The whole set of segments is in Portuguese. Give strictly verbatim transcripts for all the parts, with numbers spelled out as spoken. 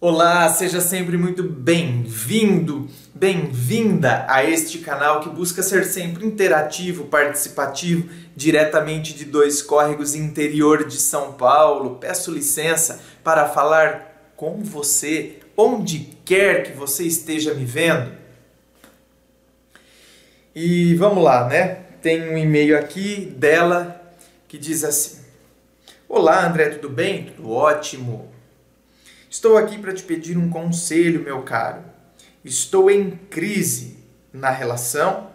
Olá, seja sempre muito bem-vindo, bem-vinda a este canal que busca ser sempre interativo, participativo, diretamente de Dois Córregos, interior de São Paulo. Peço licença para falar com você, onde quer que você esteja me vendo. E vamos lá, né? Tem um e-mail aqui dela que diz assim: Olá, André, tudo bem? Tudo ótimo. Estou aqui para te pedir um conselho, meu caro. Estou em crise na relação.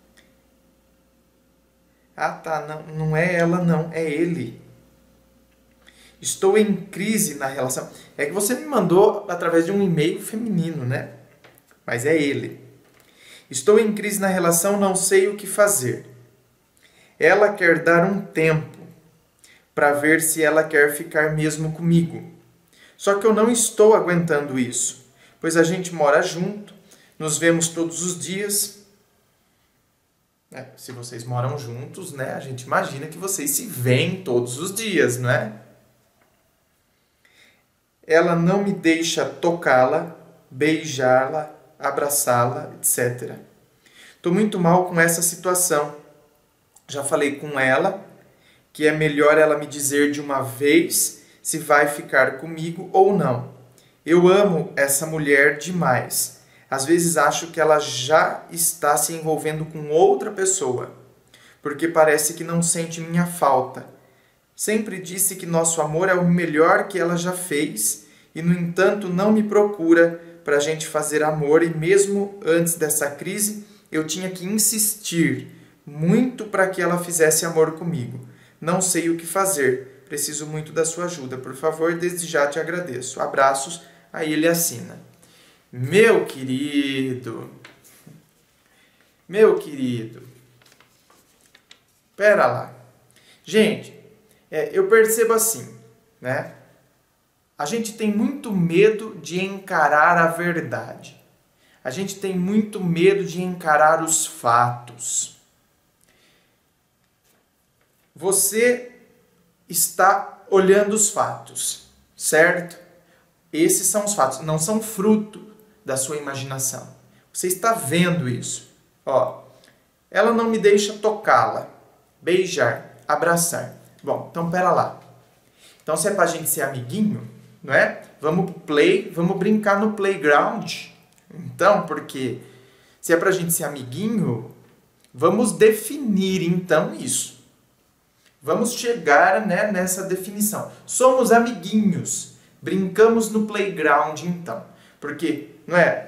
Ah, tá, não, não é ela não, é ele. Estou em crise na relação. É que você me mandou através de um e-mail feminino, né? Mas é ele. Estou em crise na relação, não sei o que fazer. Ela quer dar um tempo para ver se ela quer ficar mesmo comigo. Só que eu não estou aguentando isso, pois a gente mora junto, nos vemos todos os dias. É, se vocês moram juntos, né, a gente imagina que vocês se veem todos os dias, não é? Ela não me deixa tocá-la, beijá-la, abraçá-la, etcétera. Estou muito mal com essa situação. Já falei com ela que é melhor ela me dizer de uma vez se vai ficar comigo ou não. Eu amo essa mulher demais. Às vezes acho que ela já está se envolvendo com outra pessoa, porque parece que não sente minha falta. Sempre disse que nosso amor é o melhor que ela já fez e, no entanto, não me procura para a gente fazer amor, e mesmo antes dessa crise eu tinha que insistir muito para que ela fizesse amor comigo. Não sei o que fazer. Preciso muito da sua ajuda. Por favor, desde já te agradeço. Abraços. Aí ele assina. Meu querido. Meu querido. Pera lá. Gente, é, eu percebo assim, né? A gente tem muito medo de encarar a verdade. A gente tem muito medo de encarar os fatos. Você está olhando os fatos, certo? Esses são os fatos, não são fruto da sua imaginação. Você está vendo isso. Ó, ela não me deixa tocá-la, beijar, abraçar. Bom, então pera lá. Então se é pra gente ser amiguinho, não é? Vamos pro play, vamos brincar no playground. Então, porque se é pra gente ser amiguinho, vamos definir então isso. Vamos chegar, né, nessa definição. Somos amiguinhos. Brincamos no playground, então. Porque, não é?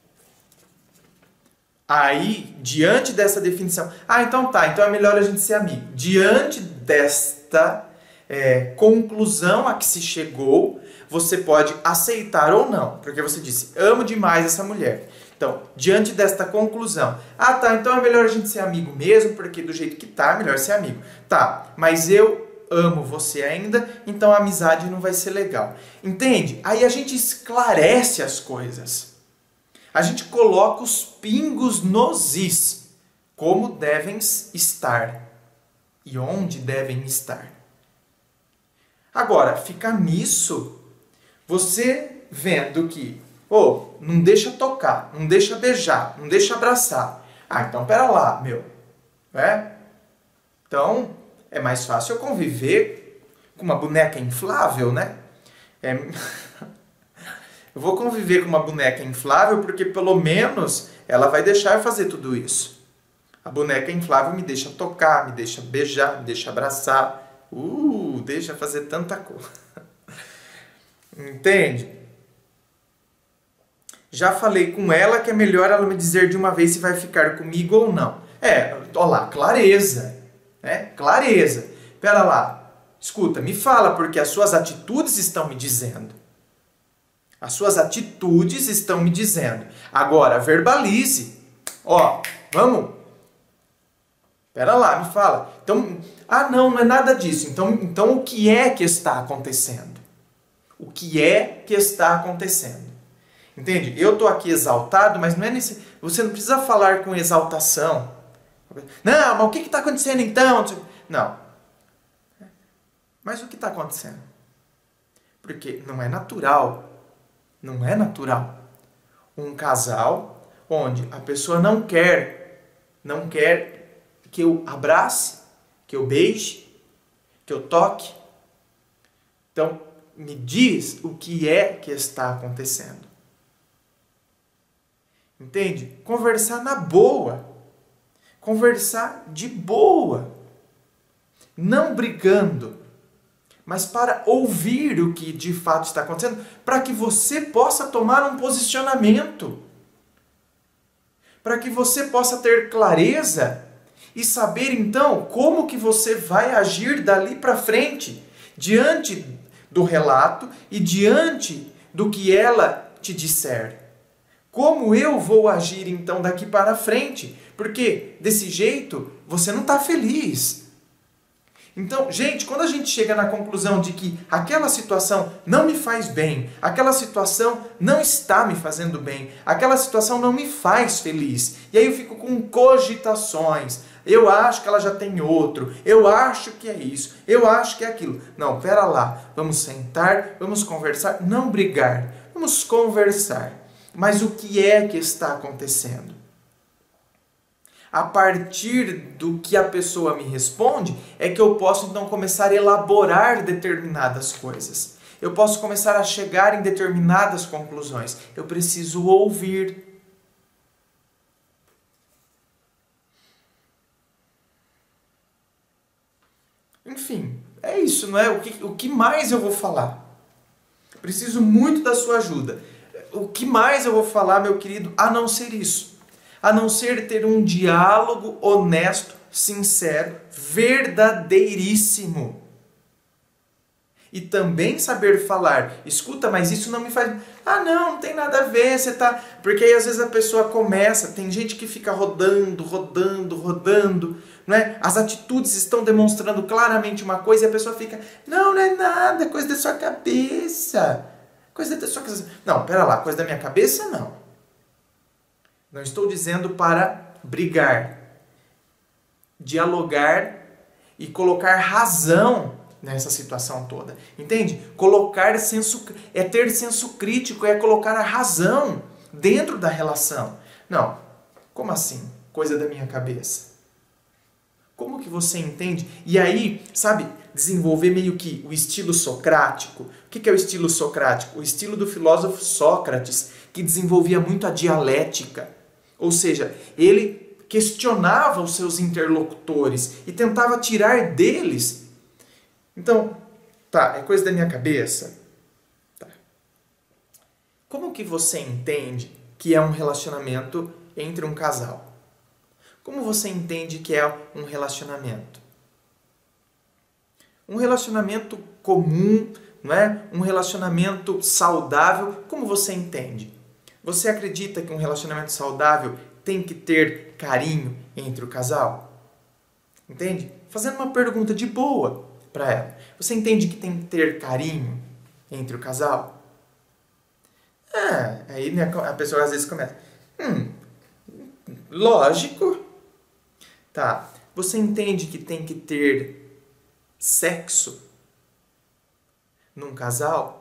Aí, diante dessa definição... Ah, então tá. Então é melhor a gente ser amigo. Diante desta é, conclusão a que se chegou, você pode aceitar ou não. Porque você disse, amo demais essa mulher. Então, diante desta conclusão, ah tá, então é melhor a gente ser amigo mesmo, porque do jeito que tá, é melhor ser amigo. Tá, mas eu amo você ainda, então a amizade não vai ser legal. Entende? Aí a gente esclarece as coisas. A gente coloca os pingos nos is, como devem estar e onde devem estar. Agora, fica nisso, você vendo que Ô, oh, não deixa tocar, não deixa beijar, não deixa abraçar. Ah, então pera lá, meu. É? Então, é mais fácil eu conviver com uma boneca inflável, né? É... eu vou conviver com uma boneca inflável porque pelo menos ela vai deixar eu fazer tudo isso. A boneca inflável me deixa tocar, me deixa beijar, me deixa abraçar. Uh, deixa fazer tanta coisa. Entende? Já falei com ela que é melhor ela me dizer de uma vez se vai ficar comigo ou não. É, olha lá, clareza. Né? Clareza. Pera lá. Escuta, me fala porque as suas atitudes estão me dizendo. As suas atitudes estão me dizendo. Agora, verbalize. Ó, vamos. Pera lá, me fala. Então, ah não, não é nada disso. Então, então o que é que está acontecendo? O que é que está acontecendo? Entende? Eu estou aqui exaltado, mas não é nesse... Você não precisa falar com exaltação. Não, mas o que está acontecendo então? Não. Mas o que está acontecendo? Porque não é natural Não é natural. Um casal onde a pessoa não quer, não quer que eu abrace, que eu beije, que eu toque. Então, me diz o que é que está acontecendo. Entende? Conversar na boa. Conversar de boa. Não brigando, mas para ouvir o que de fato está acontecendo, para que você possa tomar um posicionamento. Para que você possa ter clareza e saber então como que você vai agir dali para frente, diante do relato e diante do que ela te disser. Como eu vou agir então daqui para frente? Porque desse jeito você não está feliz. Então, gente, quando a gente chega na conclusão de que aquela situação não me faz bem, aquela situação não está me fazendo bem, aquela situação não me faz feliz, e aí eu fico com cogitações, eu acho que ela já tem outro, eu acho que é isso, eu acho que é aquilo. Não, pera lá, vamos sentar, vamos conversar, não brigar, vamos conversar. Mas o que é que está acontecendo? A partir do que a pessoa me responde, é que eu posso então começar a elaborar determinadas coisas. Eu posso começar a chegar em determinadas conclusões. Eu preciso ouvir. Enfim, é isso, não é? O que, o que mais eu vou falar? Preciso muito da sua ajuda. O que mais eu vou falar, meu querido, a não ser isso? A não ser ter um diálogo honesto, sincero, verdadeiríssimo. E também saber falar, escuta, mas isso não me faz... Ah, não, não tem nada a ver, você tá... Porque aí às vezes a pessoa começa, tem gente que fica rodando, rodando, rodando, não é? As atitudes estão demonstrando claramente uma coisa e a pessoa fica, não, não é nada, é coisa da sua cabeça. Coisa da sua cabeça. Não, pera lá, coisa da minha cabeça, não. Não estou dizendo para brigar, dialogar e colocar razão nessa situação toda. Entende? Colocar senso, é ter senso crítico, é colocar a razão dentro da relação. Não, como assim? Coisa da minha cabeça. Como que você entende? E aí, sabe, desenvolver meio que o estilo socrático. O que é o estilo socrático? O estilo do filósofo Sócrates, que desenvolvia muito a dialética. Ou seja, ele questionava os seus interlocutores e tentava tirar deles. Então, tá, é coisa da minha cabeça? Tá. Como que você entende que é um relacionamento entre um casal? Como você entende que é um relacionamento? Um relacionamento comum, não é? Um relacionamento saudável, como você entende? Você acredita que um relacionamento saudável tem que ter carinho entre o casal? Entende? Fazendo uma pergunta de boa para ela. Você entende que tem que ter carinho entre o casal? Ah, aí né, a pessoa às vezes começa. Hum, lógico. Tá. Você entende que tem que ter sexo num casal?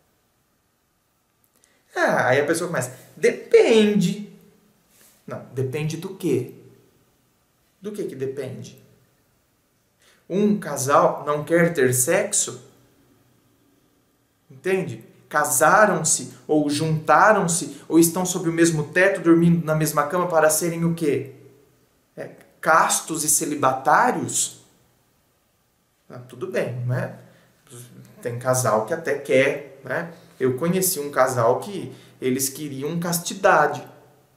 Ah, aí a pessoa começa, depende. Não, depende do quê? Do que que depende? Um casal não quer ter sexo? Entende? Casaram-se, ou juntaram-se, ou estão sob o mesmo teto, dormindo na mesma cama para serem o quê? É, castos e celibatários? Ah, tudo bem, né? Tem casal que até quer, né? Eu conheci um casal que eles queriam castidade.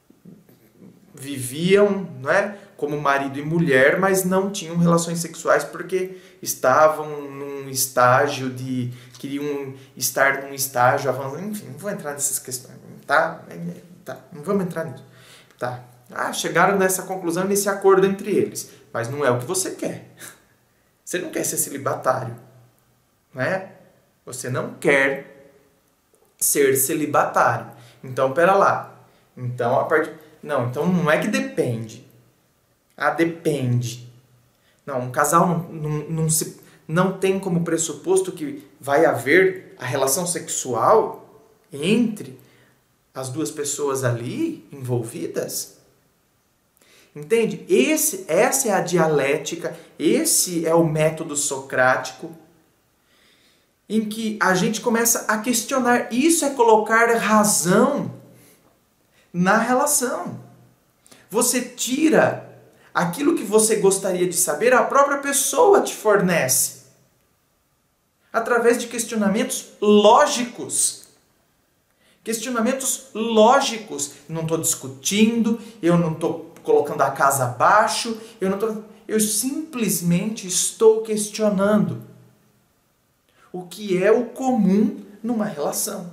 Viviam, não é, como marido e mulher, mas não tinham relações sexuais porque estavam num estágio de... queriam estar num estágio avançado. Enfim, não vou entrar nessas questões, tá? tá não vamos entrar nisso. Tá. Ah, chegaram nessa conclusão, nesse acordo entre eles. Mas não é o que você quer. Você não quer ser celibatário, não é? Você não quer ser celibatário. Então, pera lá. Então, a parte... Não, então não é que depende. Ah, depende. Não, um casal não, não, não, se, não tem como pressuposto que vai haver a relação sexual entre as duas pessoas ali envolvidas. Entende? Esse, essa é a dialética, esse é o método socrático, em que a gente começa a questionar. Isso é colocar razão na relação. Você tira aquilo que você gostaria de saber, a própria pessoa te fornece. Através de questionamentos lógicos. Questionamentos lógicos. Não estou discutindo, eu não estou colocando a casa abaixo, eu não tô, eu simplesmente estou questionando o que é o comum numa relação.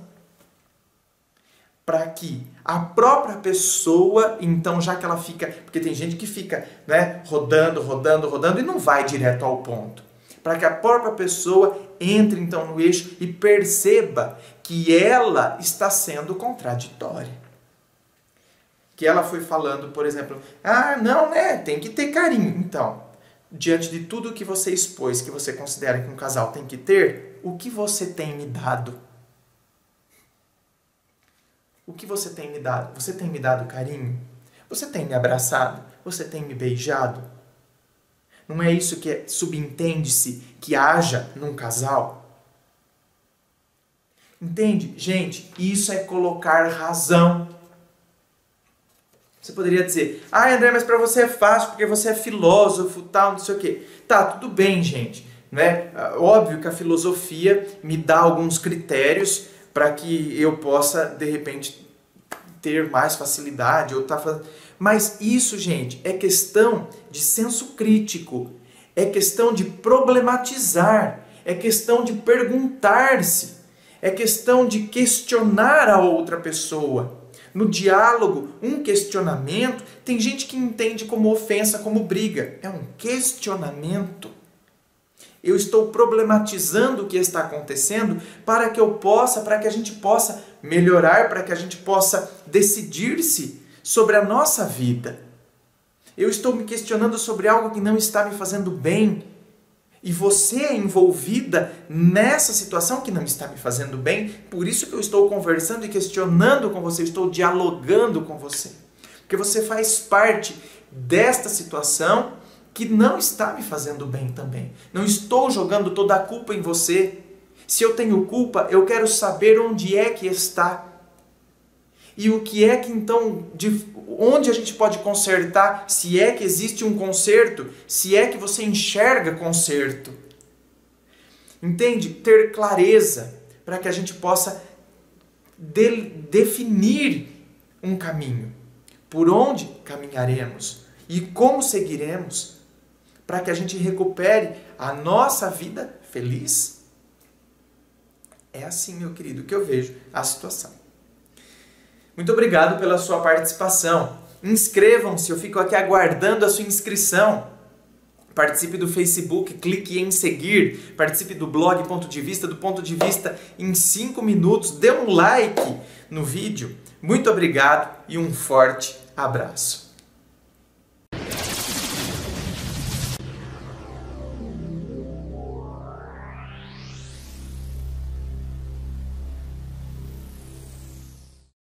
Para que a própria pessoa, então, já que ela fica, porque tem gente que fica, né, rodando, rodando, rodando e não vai direto ao ponto. Para que a própria pessoa entre então no eixo e perceba que ela está sendo contraditória. Que ela foi falando, por exemplo, ah, não, né, tem que ter carinho. Então, diante de tudo que você expôs, que você considera que um casal tem que ter, o que você tem me dado? O que você tem me dado? Você tem me dado carinho? Você tem me abraçado? Você tem me beijado? Não é isso que é, subentende-se que haja num casal? Entende? Gente, isso é colocar razão. Você poderia dizer, ah, André, mas para você é fácil, porque você é filósofo, tal, não sei o quê. Tá, tudo bem, gente. Né? Óbvio que a filosofia me dá alguns critérios para que eu possa, de repente, ter mais facilidade. Ou tá fazendo... Mas isso, gente, é questão de senso crítico. É questão de problematizar. É questão de perguntar-se. É questão de questionar a outra pessoa. No diálogo, um questionamento, tem gente que entende como ofensa, como briga. É um questionamento. Eu estou problematizando o que está acontecendo para que eu possa, para que a gente possa melhorar, para que a gente possa decidir-se sobre a nossa vida. Eu estou me questionando sobre algo que não está me fazendo bem. E você é envolvida nessa situação que não está me fazendo bem, por isso que eu estou conversando e questionando com você, estou dialogando com você. Porque você faz parte desta situação que não está me fazendo bem também. Não estou jogando toda a culpa em você. Se eu tenho culpa, eu quero saber onde é que está. E o que é que então, de onde a gente pode consertar, se é que existe um conserto, se é que você enxerga conserto. Entende? Ter clareza para que a gente possa de, definir um caminho. Por onde caminharemos e como seguiremos para que a gente recupere a nossa vida feliz. É assim, meu querido, que eu vejo a situação. Muito obrigado pela sua participação. Inscrevam-se, eu fico aqui aguardando a sua inscrição. Participe do Facebook, clique em seguir. Participe do blog Ponto de Vista, do Ponto de Vista em cinco minutos. Dê um like no vídeo. Muito obrigado e um forte abraço.